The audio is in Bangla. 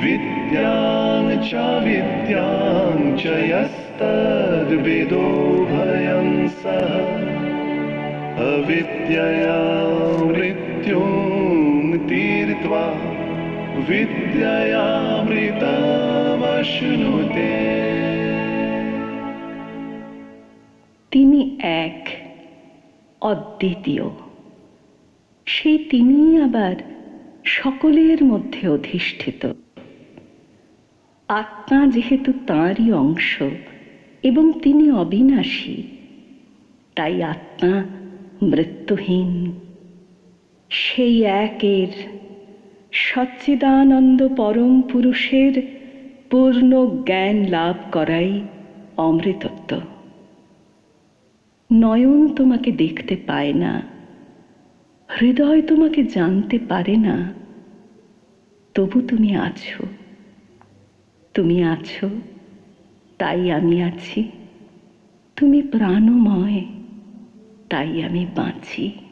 विद्यां च विद्यां च यस्तद्विदो भयं सः अविद्यया मृत्युं तीर्त्वा विद्ययामृतमश्नुते। তিনি এক, অদ্বিতীয়। সেই তিনিই আবার সকলের মধ্যে অধিষ্ঠিত। আত্মা যেহেতু তাঁরই অংশ এবং তিনি অবিনাশী, তাই আত্মা মৃত্যুহীন। সেই একের সচ্চিদানন্দ পরম পুরুষের পূর্ণ জ্ঞান লাভ করাই অমৃতত্ব। নয়ন তোমাকে দেখতে পায় না, হৃদয় তোমাকে জানতে পারে না, তবু তুমি আছো। তুমি আছো, তাই আমি আছি। তুমি প্রাণময়, তাই আমি বাঁচি।